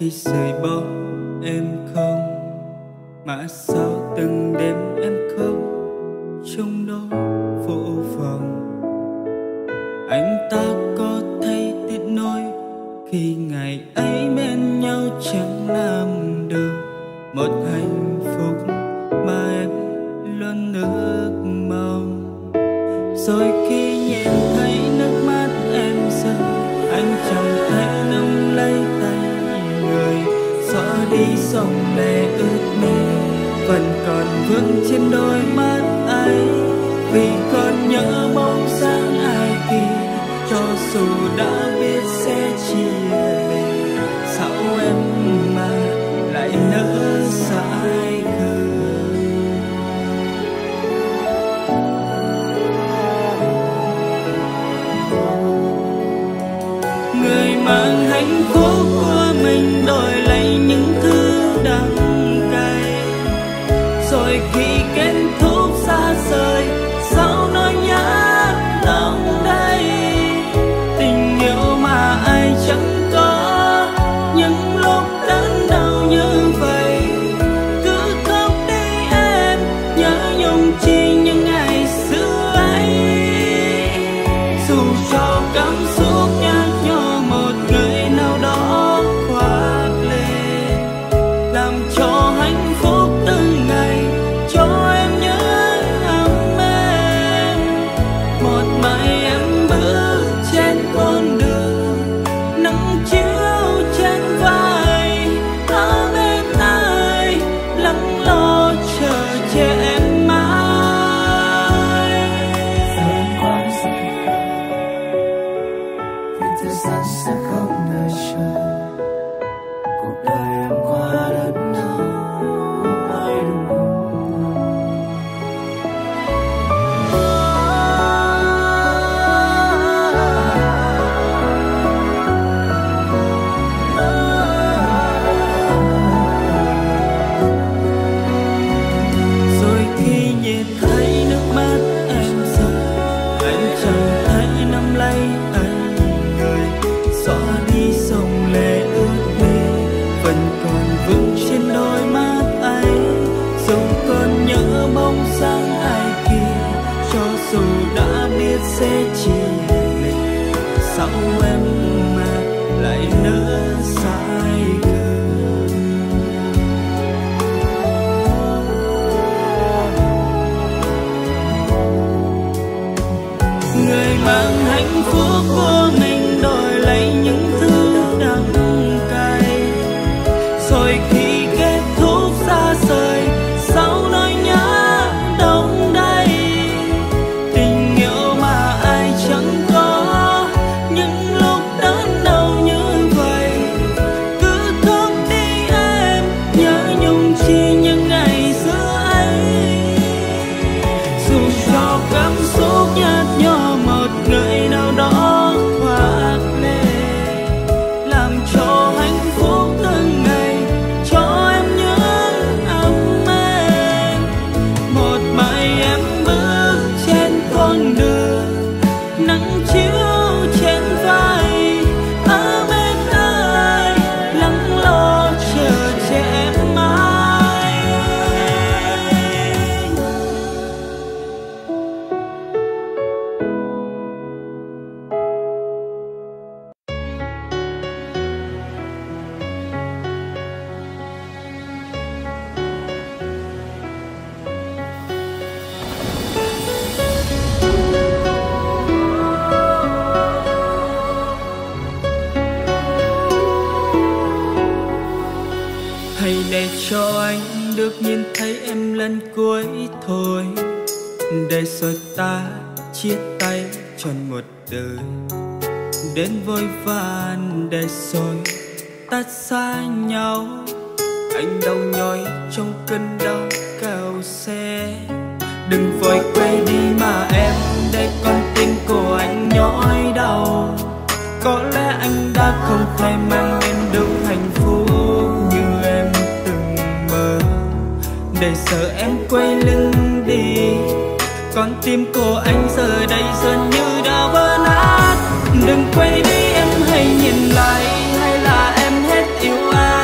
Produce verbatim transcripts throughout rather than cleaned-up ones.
khi rời bỏ em không? Mà sao từng đêm em khóc trong đó vô vọng? Anh ta có thấy tiếc nuối khi ngày ấy bên nhau chẳng làm được một hạnh phúc mà em luôn ước mong? Rồi khi nhìn thấy nước mắt em rơi, anh chẳng thể nắm lấy tay người, xóa đi dòng lệ ướt mi vẫn còn vương trên đôi mắt ấy. Vì còn nhớ bóng dáng ai kia, cho dù đã biết sẽ chia ly, sao em mà lại nỡ dại khờ? Người mang hạnh phúc của mình đổi lấy những thứ đắng cay, rồi khi kết thúc xa rời, sao nói nhớ lòng đây? Tình yêu mà ai chẳng có, những lúc đớn đau như vậy. Cứ khóc đi em, nhớ nhung chi những ngày xưa ấy. Dù cho cảm xúc nhạt nhòa, một người nào đó khoác lên, làm cho hạnh phúc từng ngày, cho em nhớ ấm em. Một mai em bước trên con đường, nắng chiếu trên vai, ấm em ai lắng lo chờ che em mãi. Em quá rồi, vì thời gian sẽ không đợi chờ. Cuộc đời em quá đớn đau, ai đủ. Rồi khi nhìn thấy nước mắt em rơi, anh chẳng thấy nắm lấy tay người, xóa đi dòng lệ ướt mi vẫn còn vương trên đôi mắt ấy. Dù còn nhớ bóng dáng ai kia, cho dù đã biết sẽ chia ly, sao em mà lại nỡ dại khờ? Người mang hạnh phúc của mình đổi lấy những thứ đắng cay, rồi khi kết thúc xa rời, sao nói nhớ đông đây? Tình yêu mà ai chẳng có, những lúc đớn đau như vậy. Cứ khóc đi em, nhớ nhung chi những ngày xưa ấy. Dù cho cảm xúc nhạt nhòa, một người nào đó khoác lên, làm cho hạnh phúc từng ngày, cho em nhớ ấm em. Một mai em bước trên con đường, nắng chiếu trên vai, ấm em ai lắng lo chờ che em mãi. Hãy để cho anh được nhìn thấy em lần cuối thôi, để rồi ta chia tay trọn một đời. Đến vội vàng để rồi ta xa nhau, anh đau nhói trong cơn đau cào xe. Đừng vội quay đi mà em, để con tim của anh nhói đau. Có lẽ anh đã không thể mang đến được hạnh phúc như em từng mơ. Để giờ em quay lưng đi, con tim của anh giờ đây dường như đã vỡ nát. Đừng quay đi em, hãy nhìn lại, hay là em hết yêu anh?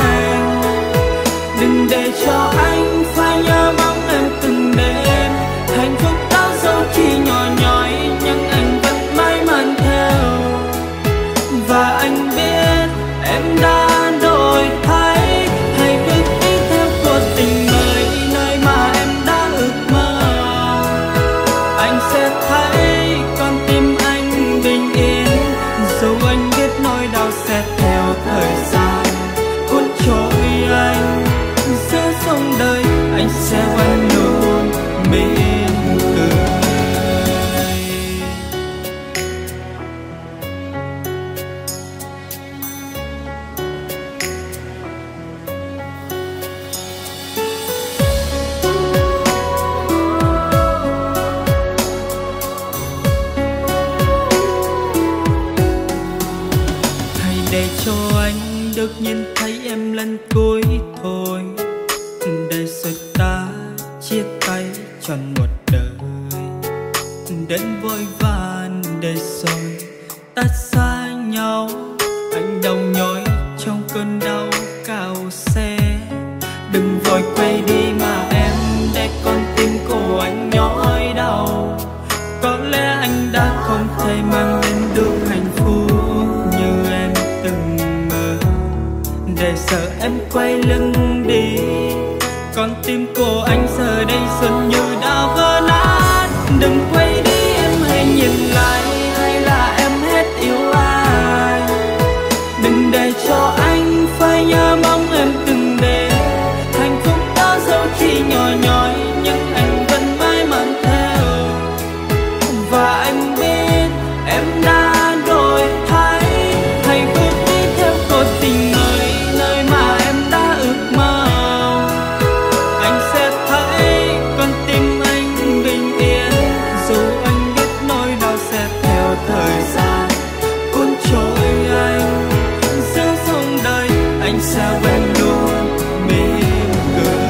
để cho anh được nhìn thấy em lần cuối thôi, để rồi ta chia tay trọn một đời. Đến vội vàng để rồi ta xa nhau, anh đau nhói trong cơn đau cao xe. Đừng vội quay đi mà em, để con tim của anh nhói đau. Có lẽ anh đã không thể mang đến được hạnh phúc như em từng mơ. Để giờ em quay lưng đi, con tim của anh giờ đây dường như đã vỡ nát. Đừng quay đi em, hãy nhìn lại, hay là em hết yêu ai. Đừng để cho anh phải nhớ mong em từng đến. Hạnh phúc đó dẫu chỉ nhỏ nhói nhưng anh vẫn mãi mang theo. Và anh biết em đã đổi thay, hãy bước đi theo cột tình mới, nơi mà em đã ước mơ. Anh sẽ thấy con tim anh bình yên, dù anh biết nỗi đau sẽ theo thời gian cuốn trôi anh. Giữa dòng đời anh sẽ vẫn luôn mỉm cười.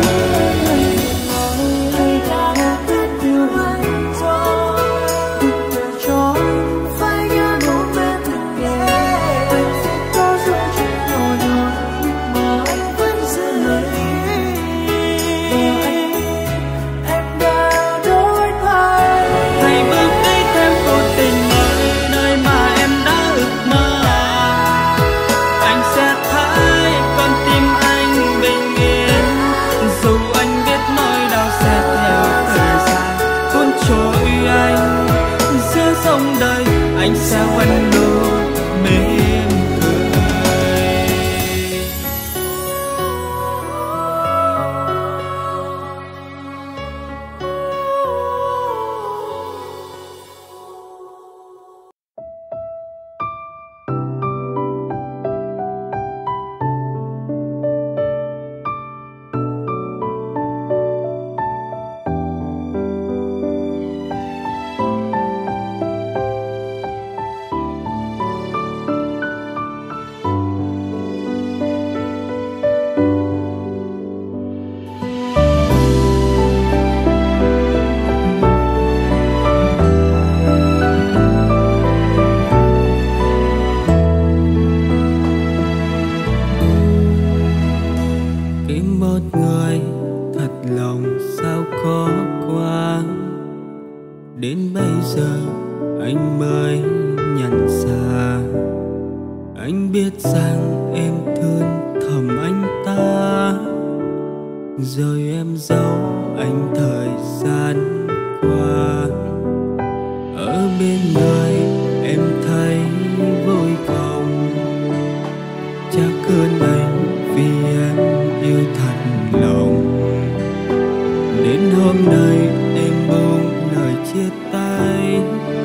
Hay đã biết yêu anh rồi, đừng để cho anh phải nhớ mong em từng ngày. Hạnh phúc có dù chỉ nhỏ nhoi mà anh vẫn giữ lời. Và anh, em đã đổi thay. Hãy bước đi theo cuộc tình mới, nơi mà em đã ước mơ. Anh sẽ thấy con tim anh bình yên, dù anh biết nỗi đau sẽ theo thời gian cuốn trôi anh. Giữa dòng đời anh sẽ vẫn luôn mỉm cười. Tìm một người thật lòng sao có qua, đến bây giờ anh mới nhận ra. Anh biết rằng em thương thầm anh ta, rồi em giấu anh thời gian qua. Ở bên người em thấy vui không, chắc hơn anh vì em yêu thật lòng. Đến hôm nay em buông lời chia tay,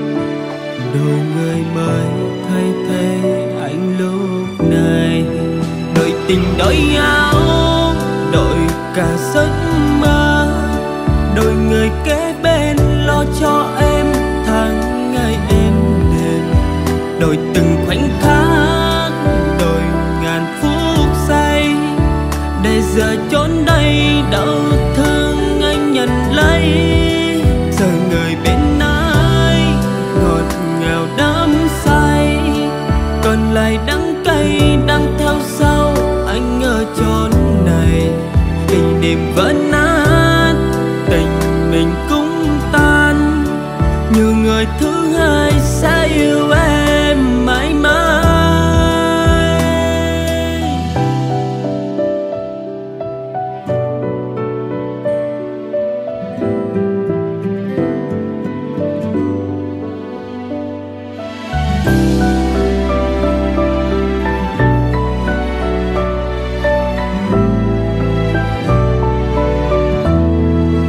đổi người mới thay thế anh lúc này. Đổi tình đổi áo, đổi cả giấc mơ, đổi người kế bên lo cho em tháng ngày êm đềm. Đổi từng khoảnh khắc, đổi ngàn phút giây, để giờ chốn đây đau thương anh nhận lấy. Giờ người bên ai ngọt ngào đắm say, còn lại đắng cay đang theo sau anh ở chốn này. Kỷ niệm vỡ nát, tình mình cũng tan, như người thứ hai sẽ yêu em mãi mãi.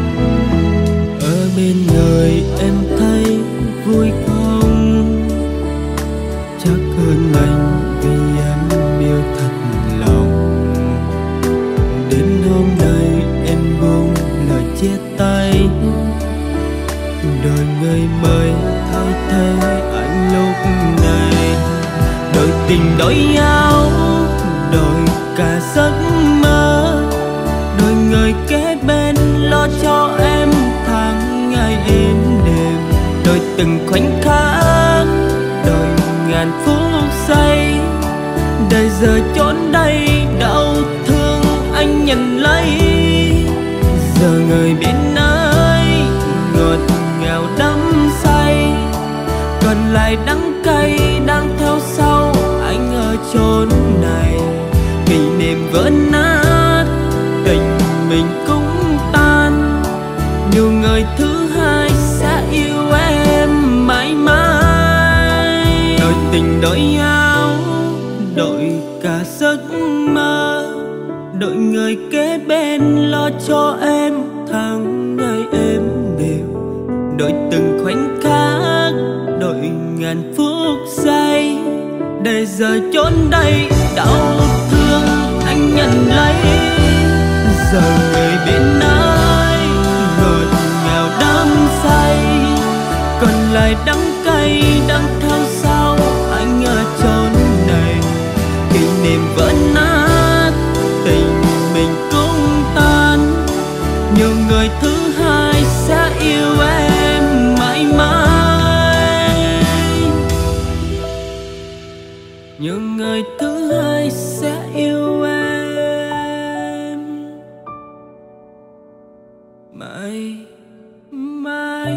Ở bên người em thấy vui không, đổi áo, đổi cả giấc mơ, đổi người kế bên lo cho em tháng ngày êm đềm, đổi từng khoảnh khắc, đổi ngàn phút giây. Đời giờ chốn đây đau thương anh nhận lấy. Giờ người bên ấy ngọt ngào đắm say, còn lại đắng cay đang theo sau anh ở chốn này. Kỷ niệm vỡ nát, tình mình cũng tan, nhiều người thứ hai sẽ yêu em mãi mãi. Đổi tình đổi áo, đổi cả giấc mơ, đổi người kế bên lo cho em tháng ngày êm đềm, đổi từng khoảnh khắc, đổi ngàn phút giây. Để giờ chốn đây đau thương anh nhận lấy. Giờ người bên ấy ngọt ngào đắm say, còn lại đắng cay đang theo sau anh ở chốn này. Kỷ niệm vỡ nát, tình mình cũng tan, nhiều người thứ hai sẽ yêu em mãi mãi. Nhiều người thứ hai sẽ yêu em mãi mãi.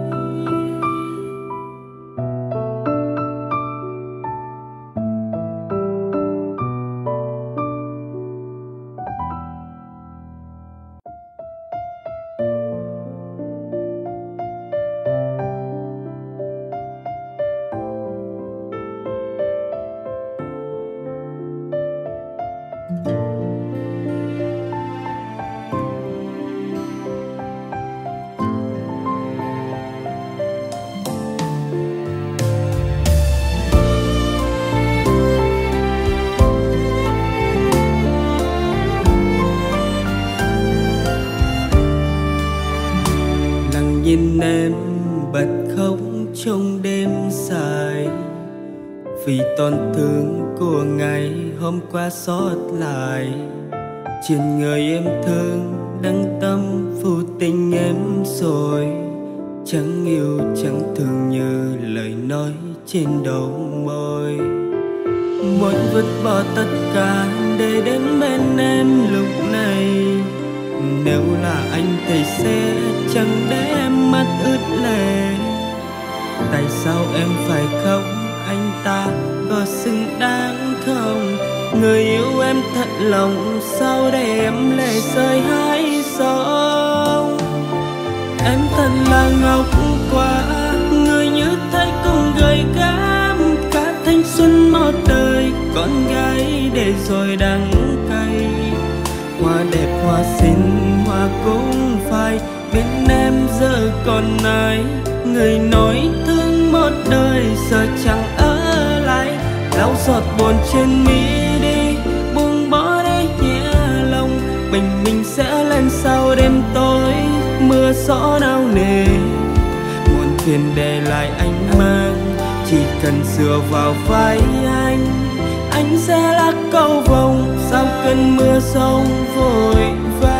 Nhìn em bật khóc trong đêm dài, vì tổn thương của ngày hôm qua sót lại. Trên người em thương đắng tâm phụ tình em rồi, chẳng yêu chẳng thương như lời nói trên đầu môi. Muốn vứt bỏ tất cả để đến bên em lúc này, nếu là anh thì sẽ chẳng để em mắt ướt lệ. Tại sao em phải khóc, anh ta có xứng đáng không? Người yêu em thật lòng, sao để em lệ rơi hai sông? Em thật là ngốc quá, người như thế cũng gợi gắm cả thanh xuân một đời. Con gái để rồi đắng cay, hoa đẹp hoa xinh hoa cũng phai. Bên em giờ còn ai, người nói thương một đời giờ chẳng ở lại. Lau giọt buồn trên mi đi, buông bỏ đi nhẹ lòng. Bình minh sẽ lên sau đêm tối, mưa gió nao nề. Muôn phiền để lại anh mang, chỉ cần dựa vào vai anh, anh sẽ là cầu vồng sau cơn mưa sông vội vã.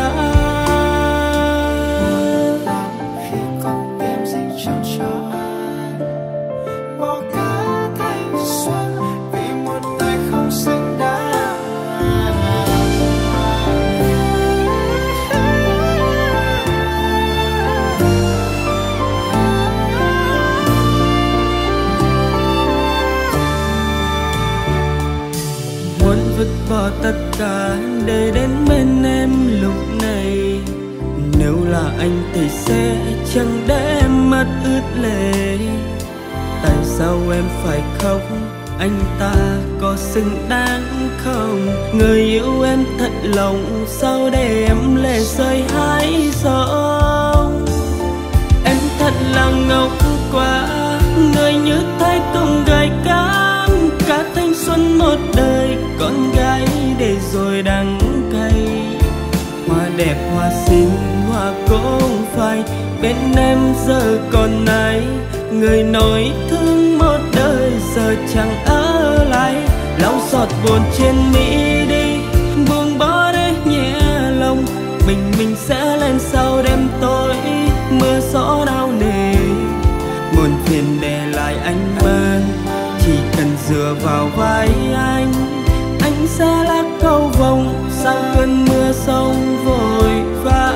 Khi con tim dành trọn cho anh, bỏ cả thanh xuân vì một tay không xứng đáng. Muốn vứt bỏ tất cả để đến bên em lúc này, nếu là anh thì sẽ chẳng để em mắt ướt lệ. Tại sao em phải khóc, anh ta có xứng đáng không? Người yêu em thật lòng, sao để em lệ rơi hai dòng? Em thật là ngốc quá, người như thế cũng gầy cám cả thanh xuân một đời. Con gái để rồi đắng cay, hoa đẹp hoa xinh hoa cũng phai. Bên em giờ còn ai, người nói thương một đời giờ chẳng ở lại. Lau giọt giọt buồn trên mi đi, buông bỏ để nhẹ lòng. Bình minh sẽ lên sau đêm tối, mưa gió đau nề. Buồn phiền để lại anh mơ, chỉ cần dựa vào vai anh, anh sẽ là cầu vồng sau cơn mưa sông vội vã.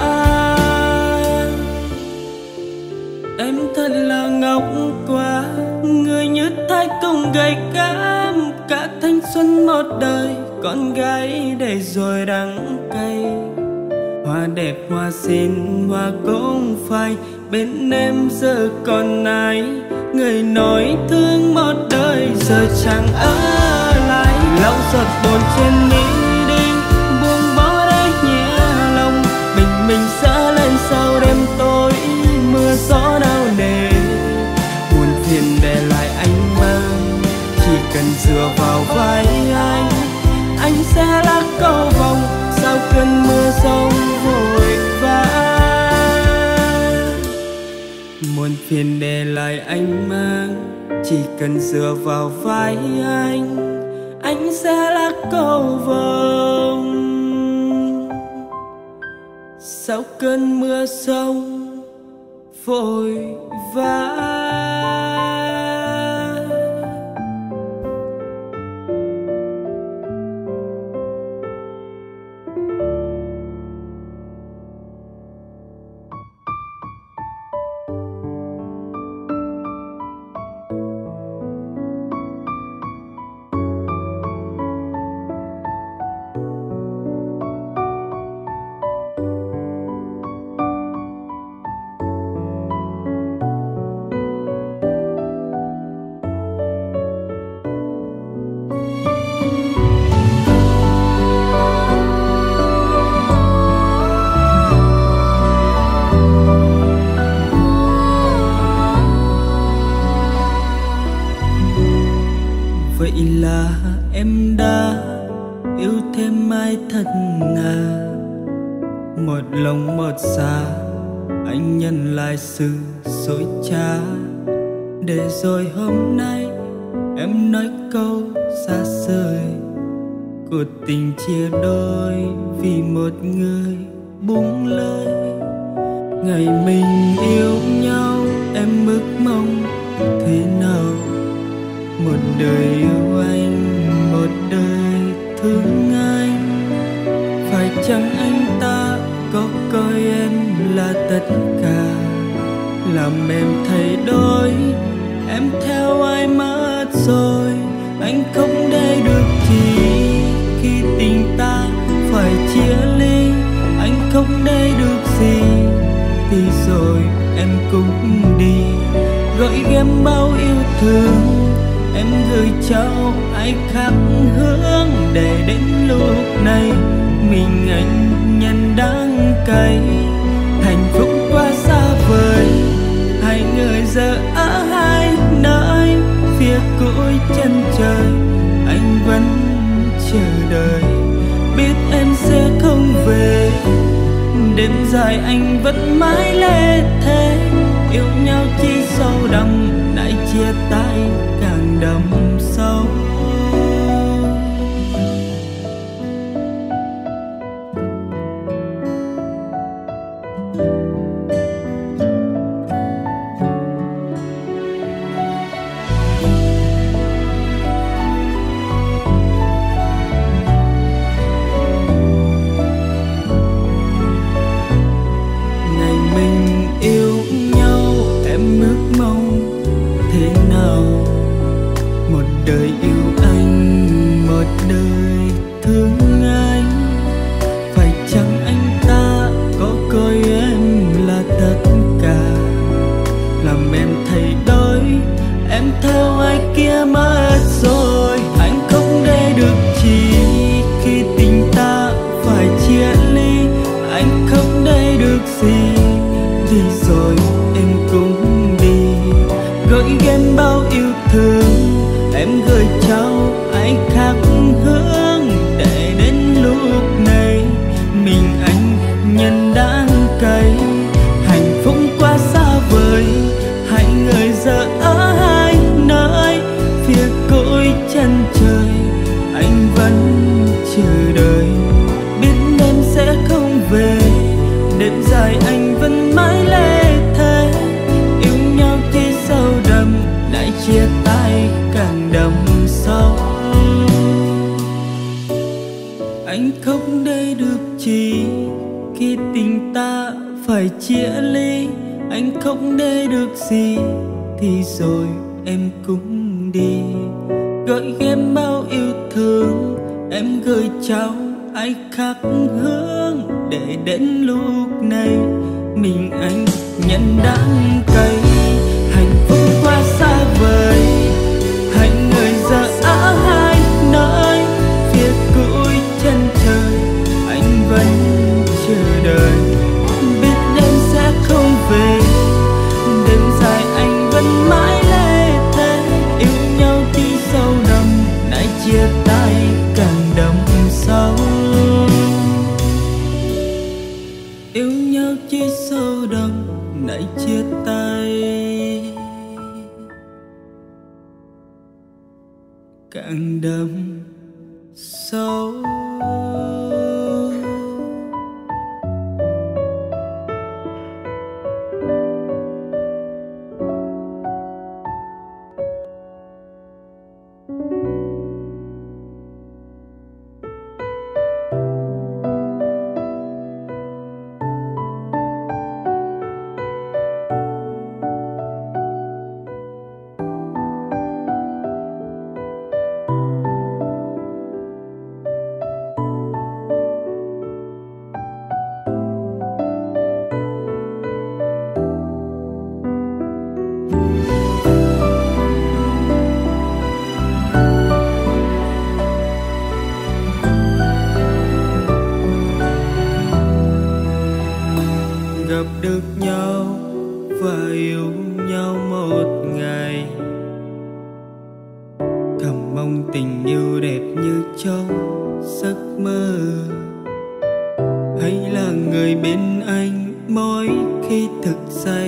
Em thật là ngốc quá, người như thái công gầy cám. Cả thanh xuân một đời, con gái để rồi đắng cay. Hoa đẹp hoa xinh hoa cũng phai, bên em giờ còn ai. Người nói thương một đời giờ chẳng ở lại. Lau giọt buồn trên mi đi, buông bỏ để nhẹ lòng. Bình minh sẽ lên sau đêm tối, mưa gió đau nề. Buồn phiền để lại anh mang, chỉ cần dựa vào vai anh, anh sẽ là cầu vồng sau cơn mưa sông vội vã. Muôn phiền để lại anh mang, chỉ cần dựa vào vai anh, anh sẽ là cầu vồng sau cơn mưa sông vội vã. Vậy là em đã yêu thêm ai thật à? Một lòng một dạ, anh nhận lại sự dối trá. Để rồi hôm nay em nói câu xa rời, cuộc tình chia đôi vì một người buông lời. Ngày mình yêu nhau em ước mong thế nào? Một đời yêu anh, một đời thương anh. Phải chăng anh ta có coi em là tất cả, làm em thay đổi, em theo ai mất rồi. Anh không để được gì khi tình ta phải chia ly. Anh không để được gì thì rồi em cũng đi. Gửi em bao yêu thương, em gửi cho ai khác hướng. Để đến lúc này mình anh nhận đắng cay. Hạnh phúc quá xa vời, hai người giờ ở hai nơi phía cuối chân trời. Anh vẫn chờ đợi, biết em sẽ không về. Đêm dài anh vẫn mãi lê thế, yêu nhau chỉ sâu đậm, lại chia tay càng đậm sâu. Ngày mình yêu nhau em ước mong thế nào? Một đời yêu Anh không để được chi khi tình ta phải chia ly. Anh không để được gì thì rồi em cũng đi. Gửi em bao yêu thương, em gửi trao ai khác hướng. Để đến lúc này mình anh nhận đắng cay. Hạnh phúc quá xa vời, hai người giờ ở hai nơi phía cuối chân trời. Anh vẫn chờ đợi, biết đêm sẽ không về. Đêm dài anh vẫn mãi lê thê. Yêu nhau chỉ sâu đậm, nay chia tay càng đậm sâu. Yêu nhau chỉ sâu đậm, nay chia tay càng đậm sâu. Gặp được nhau và yêu nhau một ngày, thầm mong tình yêu đẹp như trong giấc mơ. Hay là người bên anh mỗi khi thức dậy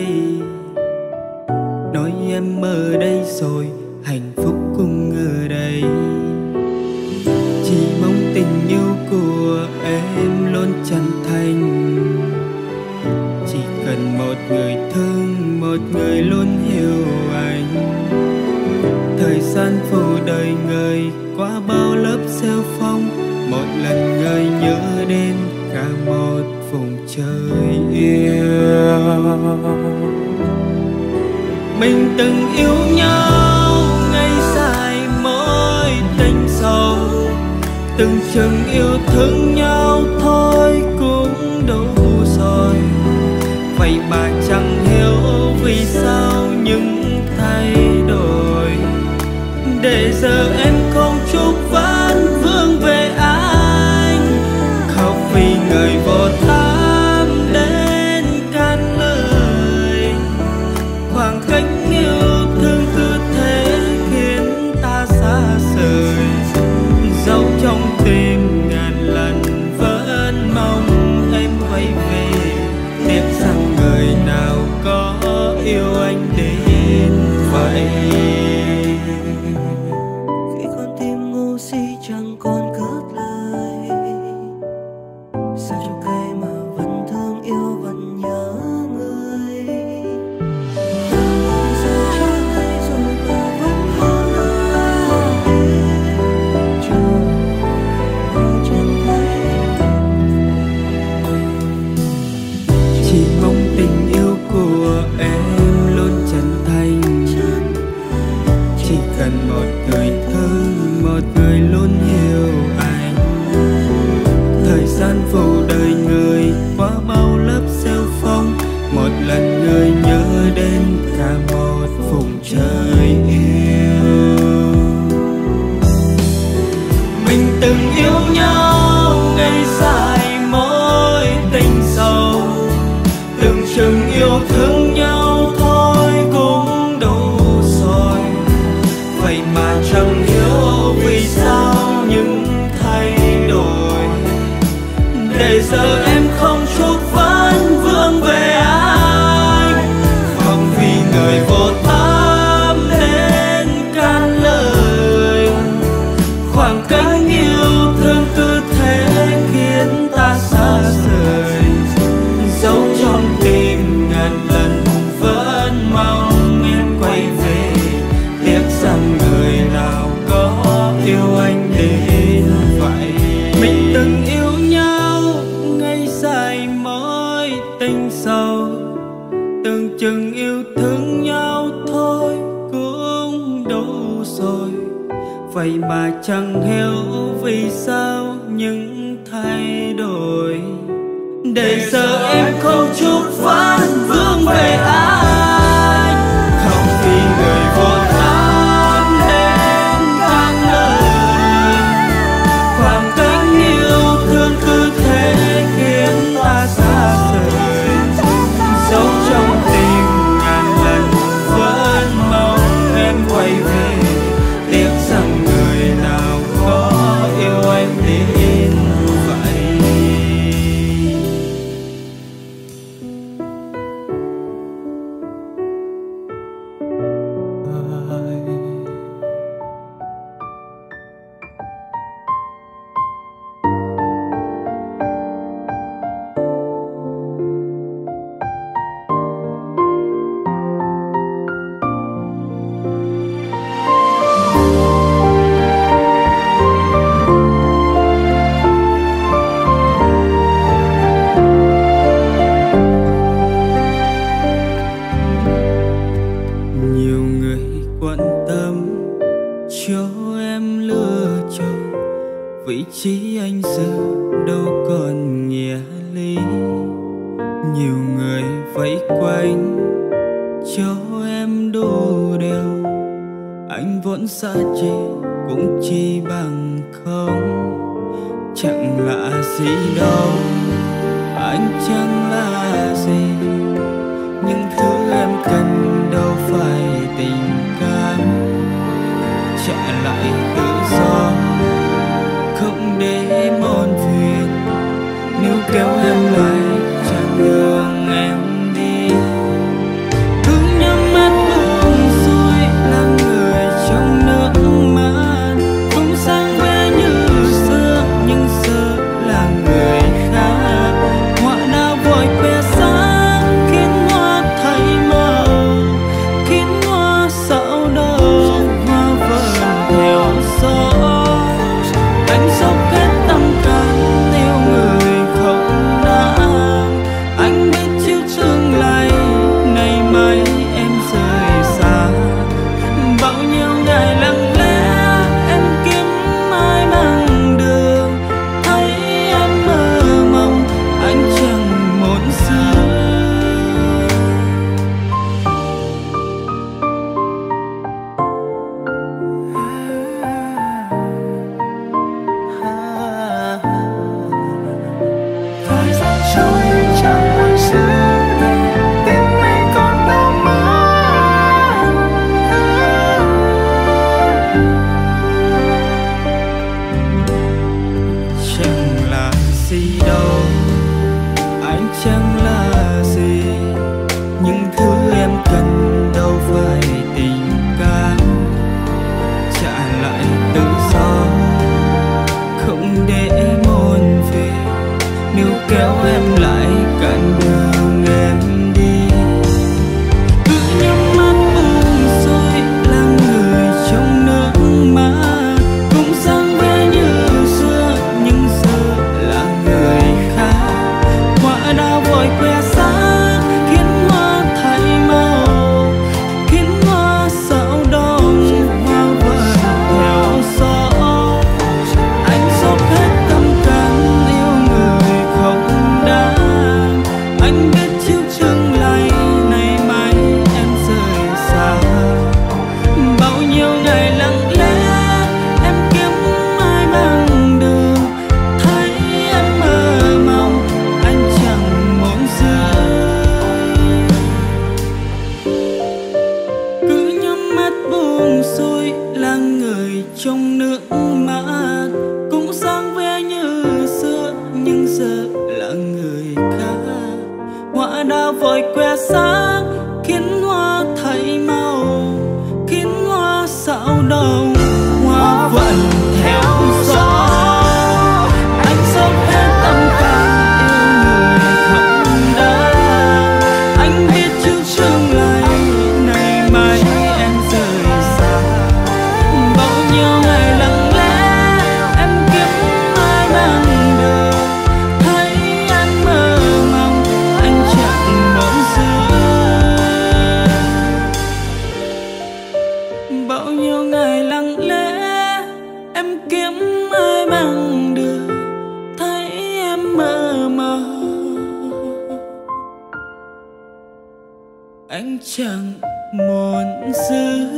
nói em ở đây rồi, hạnh phúc cũng ở đây. Chỉ mong tình yêu của em luôn chân thành, chỉ cần một người thương, một người luôn hiểu anh. Thời gian phủ đời người qua bao lớp rêu phong, một lần người nhớ đến cả một vùng trời yêu. Mình từng yêu nhau ngày dài mối tình sâu, từng chừng yêu thương nhau thôi cũng đủ rồi. Vậy mà chẳng hiểu vì sao những thay đổi, để giờ em không chúc vẫn vương về anh. Khóc vì người vô tâm đến can lời, khoảng cách yêu thương cứ thế khiến ta xa rời. Dẫu trong tim ngàn lần vẫn mong em quay về, tiếc rằng người nào có yêu anh đến vậy. Khi con tim ngu si chẳng còn cất lời, sao trong cây mà vẫn thương yêu vẫn nhớ người. Giờ chia tay rồi mà vẫn có nơi chờ ngồi trên tay. Chỉ mong tình yêu của em luôn chân thành, chỉ cần một người thương, một người luôn hiểu anh. Thời gian phủ đời người qua bao lớp rêu phong, một lần người nhớ đến cả một vùng trời yêu. Mình từng yêu nhau ngày dài mối tình sâu, từng chừng yêu thương nhau thôi cũng đủ rồi. Vậy mà chẳng hiểu vì sao những thay đổi, để giờ em không chúc vẫn vương về anh. Không vì người vô tâm đến can lời, khoảng cách yêu thương cứ thế khiến ta xa rời. Dẫu trong tim ngàn lần vẫn mong em quay về, tiếc rằng người nào có yêu anh đến vậy. Mình từng những thay đổi, để giờ em không chút phát vương về anh. Không vì người vô tham nên càng lớn, khoảng cách yêu thương cứ thế khiến ta xa rời. Dẫu trong tim ngàn lần vẫn mong em quay về, tiếc rằng người nào có yêu em đến vậy. Nhiều người quan tâm cho em lựa chọn, vị trí anh giờ đâu còn nghĩa lý. Nhiều người vây quanh cho em đủ đều, anh vẫn xa chỉ cũng chỉ bằng không. Chẳng là gì đâu, anh chẳng là gì, những thứ em cần đâu phải tình cảm. Trả lại tự do, không để muôn phiền, nếu kéo em lại chẳng đường em đi. Cứ nhắm mắt buông xuôi là người trong nước mắt, cũng sáng vẻ như xưa nhưng giờ là người khác. Họa đã vội khoe sáng khiến hoa thay màu, khiến hoa xạo đầu hoa vờn theo gió. Anh dốc hết tâm can yêu người không đáng, anh biết chiều tương lai nay mai em rời xa. Bao nhiêu ngày lặng lẽ em kiếm ai bằng đường, thấy em mơ mộng anh chẳng muốn giữ. Thời gian trôi anh chẳng muốn giữ này, tim anh còn đau mất. Chẳng là gì đâu, anh chẳng là gì, những thứ em cần đâu phải tình cảm. Trả lại tự do, không để muôn phiền, nếu kéo em lại cản đường em đi. Cứ nhắm mắt buông xuôi là người trong nước mắt, cũng sáng vẻ như xưa nhưng giờ là người khác. Hoa đã vội khoe sáng khiến hoa thay màu, khiến hoa xạo đông hoa vờn theo gió. Anh dốc hết tâm can yêu người không đáng, anh biết chiều tương lai nay mai em rời xa. Bao nhiêu ngày lặng lẽ em kiếm ai bằng đường, thấy em mơ mộng anh chẳng muốn giữ. Cứ nhắm mắt buông xuôi là người trong nước mắt, cũng sáng vẻ như xưa nhưng giờ là người khác. Hoa đã vội khoe sáng khiến hoa thay màu, khiến hoa xạo đầu hoa vẫn theo gió. Anh dốc hết tâm can yêu người không đáng, anh biết trước tương lai nay mai em rời xa. Bao nhiêu ngày lặng lẽ em kiếm ai bằng đường, thấy anh mơ mộng anh chẳng muốn giữ. anh chẳng muốn giữ.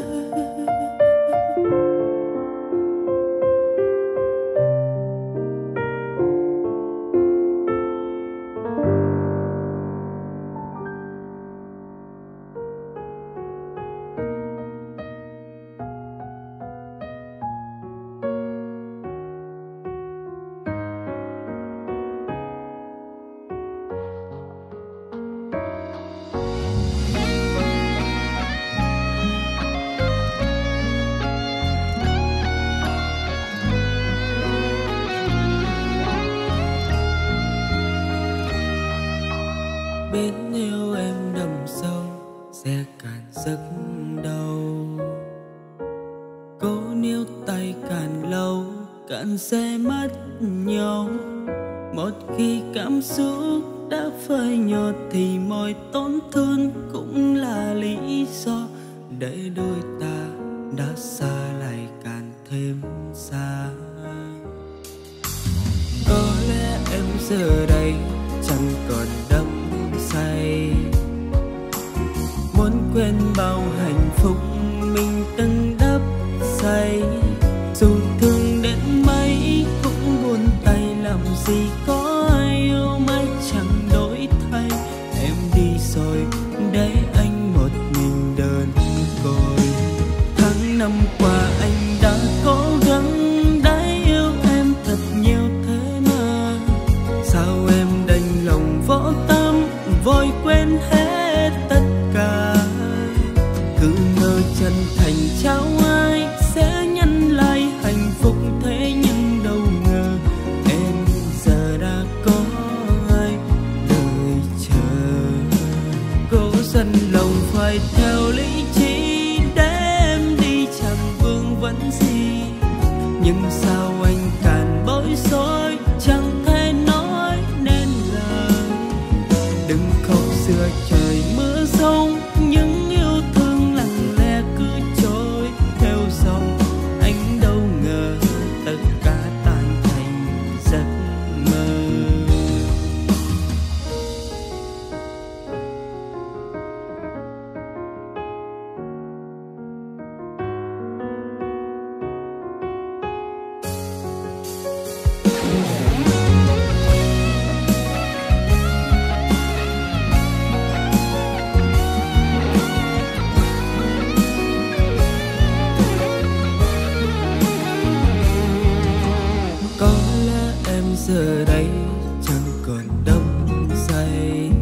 Biết yêu em đậm sâu sẽ cạn giấc đầu, cố níu tay càng lâu càng sẽ mất nhau. Một khi cảm xúc đã phai nhạt thì mọi tổn thương cũng là lý do để đôi ta đã xa lại càng thêm xa. Có lẽ em giờ đây chẳng còn đắm say, muốn quên bao hạnh phúc mình từng đắp say. Dù thương đến mấy cũng buồn tay, làm gì có ai yêu mãi chẳng đổi thay. Em đi rồi để anh một mình đơn côi. Tháng năm qua anh đã cố gắng đã yêu em thật nhiều thế mà, sao em đành lòng vỡ tâm vội quên hết tất cả. Cứ ngờ chân thành trao ai sẽ nhân lại hạnh phúc, thế nhưng đâu ngờ em giờ đã có ai đợi chờ. Cố dần lòng phải theo lý trí để em đi chẳng vương vấn gì, nhưng sao anh càng bối rối chẳng thể nói nên lời. Đừng khóc giữa trời mưa rông, những yêu thương lặng lẽ cứ trôi theo dòng. Anh đâu ngờ tất cả tan thành giấc mơ. Có lẽ em giờ đây chẳng còn đắm say,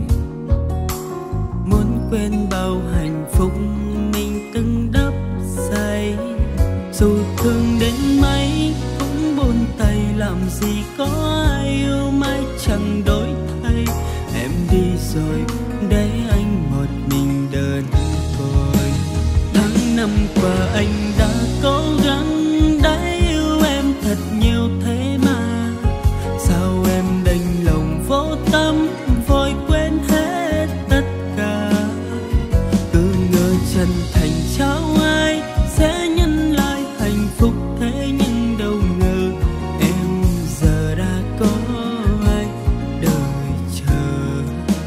muốn quên bao hạnh phúc mình từng đắp say. Dù thương đến mấy cũng buồn tay, làm gì có ai yêu mãi chẳng đổi thay. Em đi rồi để anh một mình đơn côi. Tháng năm qua anh đã cố gắng đã yêu em thật nhiều thế mà, sao em đành lòng vô tâm vội quên hết tất cả. Cứ ngờ chân thành trao ai sẽ nhân lại hạnh phúc, thế nhưng đâu ngờ em giờ đã có ai đợi chờ.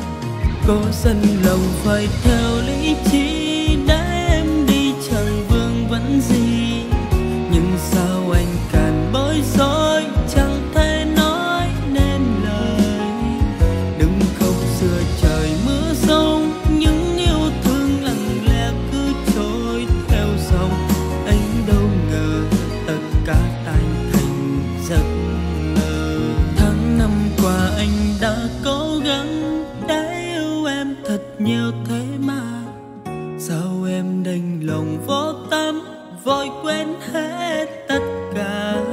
Cố dần lòng phải theo lý trí để em đi chẳng vương vấn gì, nhưng sao anh càng bối rối chẳng thể nói nên lời. Đừng khóc giữa trời mưa rông, những yêu thương lặng lẽ cứ trôi theo dòng. Anh đâu ngờ tất cả tan thành giấc mơ. Tháng năm qua anh đã cố gắng để yêu em thật nhiều thế mà, sao em đành lòng vô tâm vội quên hết tất cả.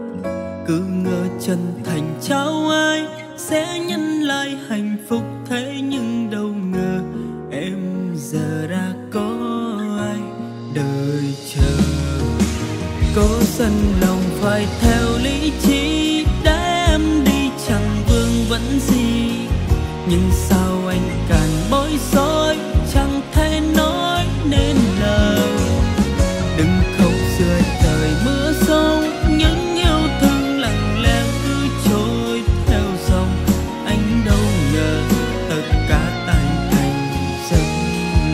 Cứ ngờ chân thành trao ai sẽ nhân lại hạnh phúc, thế nhưng đâu ngờ em giờ đã có ai đợi chờ. Cố dần lòng phải theo lý trí để em đi chẳng vương vấn gì, nhưng sao anh càng bối rối chẳng thể nói nên lời. Đừng khóc giữa trời mưa rông, những yêu thương lặng lẽ cứ trôi theo dòng. Anh đâu ngờ tất cả tan thành giấc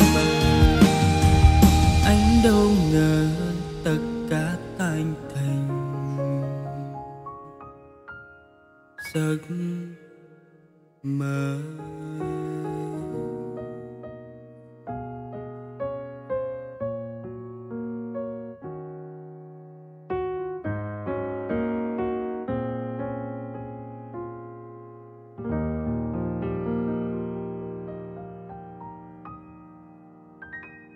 mơ